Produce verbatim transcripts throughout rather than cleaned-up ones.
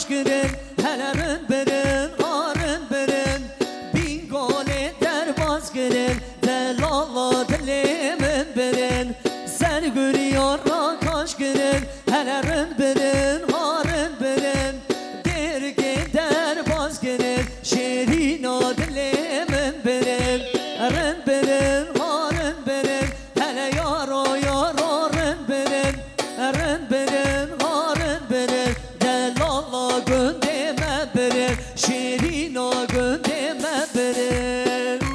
girin, helerin birin, arın birin. Bingole derbaz girin, delala dilimin birin. Sen görüyor kaç girin, helerin birin, arın birin. Dergi derbaz girin, şirin dilimin birin. Arın birin, arın birin, hele yaro yaro arın birin. Arın birin, arın birin, delala gündeme birin. Şirin gündeme birin.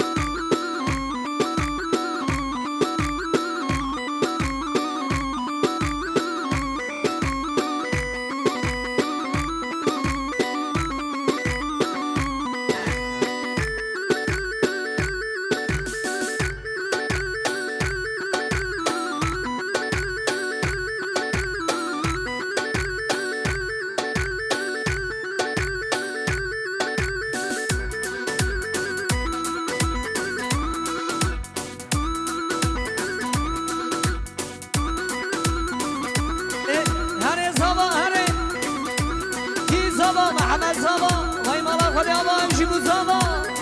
محمد زبا وای مالا خودی آبا امشی بود زبا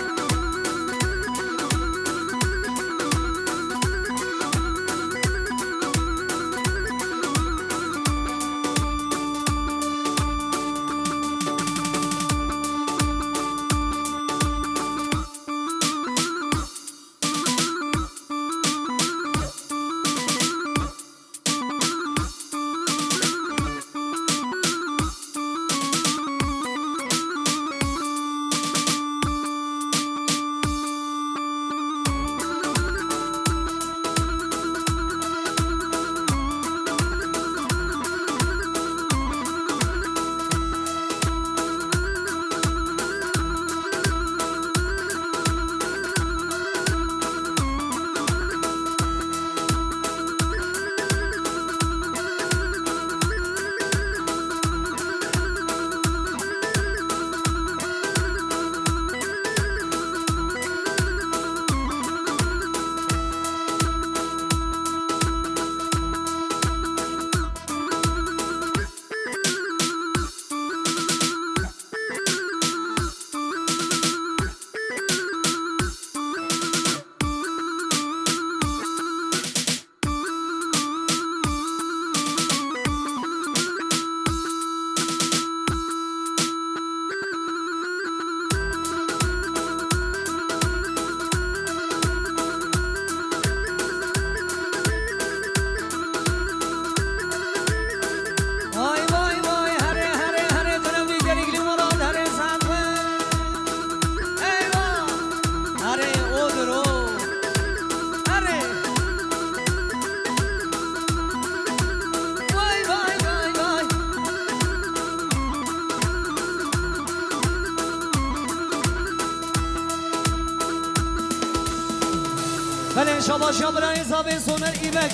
بله انشالله شامرانی زاوی سونر ایمک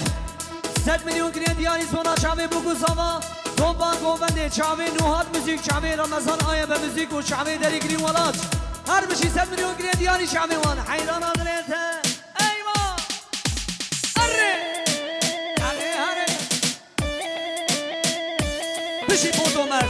ست میلیون کنه دیاری سونا چاوی بگو زاوا دوبان گوونده چاوی نوهات موزیک چاوی رمضان آیا به موزیک و چاوی دری گریم ولاد هر بشی ست میلیون کنه دیاری چاوی وان حیران آدرته ایوا اره اره اره بشی بودو مرد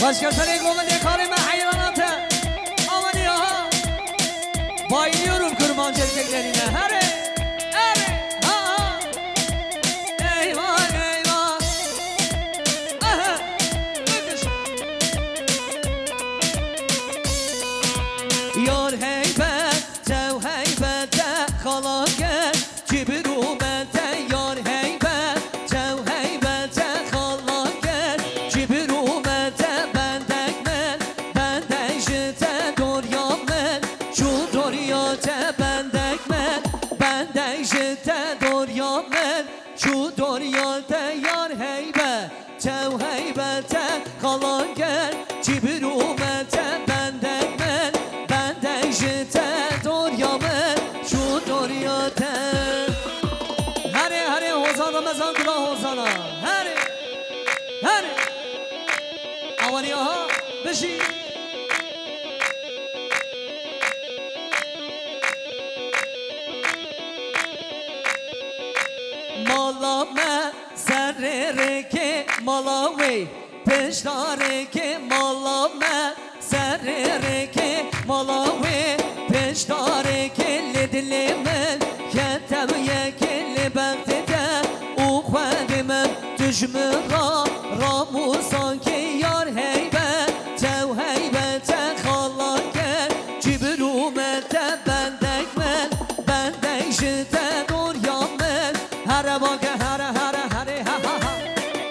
Başka sene golde karime hayranatı. Aman ya. Bayılıyorum kurmancı erkeklerine. Hadi. Hadi. Ha ha. Eyvah eyvah. Aha. Bakış. Yar heybet, tev heybete kala gel. Cibrumete yar heybet, tev heybete kala gel. Cibrumete bendek men, bendek jite dorya men. Şu doryate bendek men, bendek jite dorya men. Şu doryate yar heybet, tev heybete kala gel. Cibrumete bendek men, bendek jite dorya men. Şu doryate. Hare hare hozana mezan kula hozana. Hare hare. Aman ya beşi. Malame serreke malawe peştareke malame serreke malawe peştareke ledlemen ketem yekeli bektede u khadimem düşmüra ramu sanki yar heybet tev heybete khala gel cibrumete bendek men bendek jite dorya men hare bake hare hare hare ha ha ha.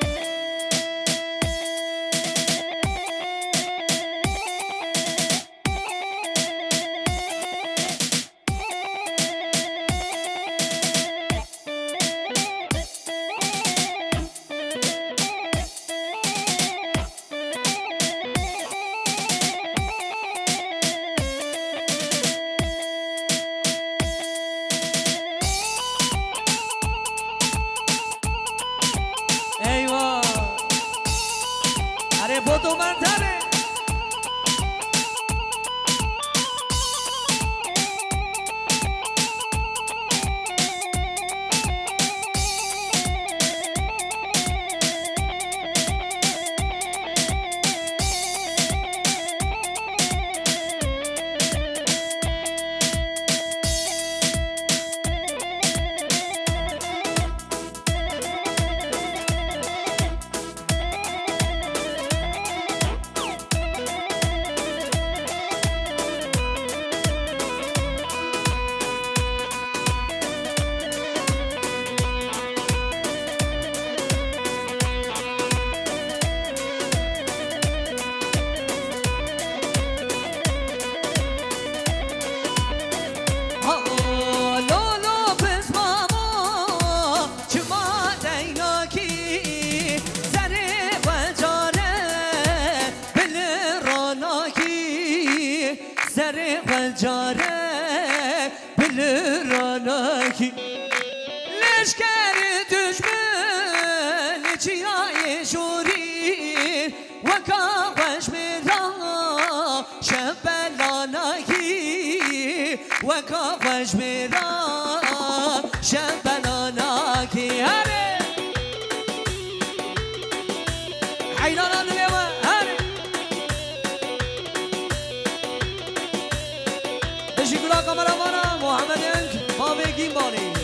Eyvah. Hare bodo mantare. Zerre Care bilir ana ki leşkeri düşmün içiye şurir vaka veşmira şebelana ki vaka veşmira şebelana ki hare hayran leva hare teşekkürler kameramana Muhammed Enk Mavi Gimbali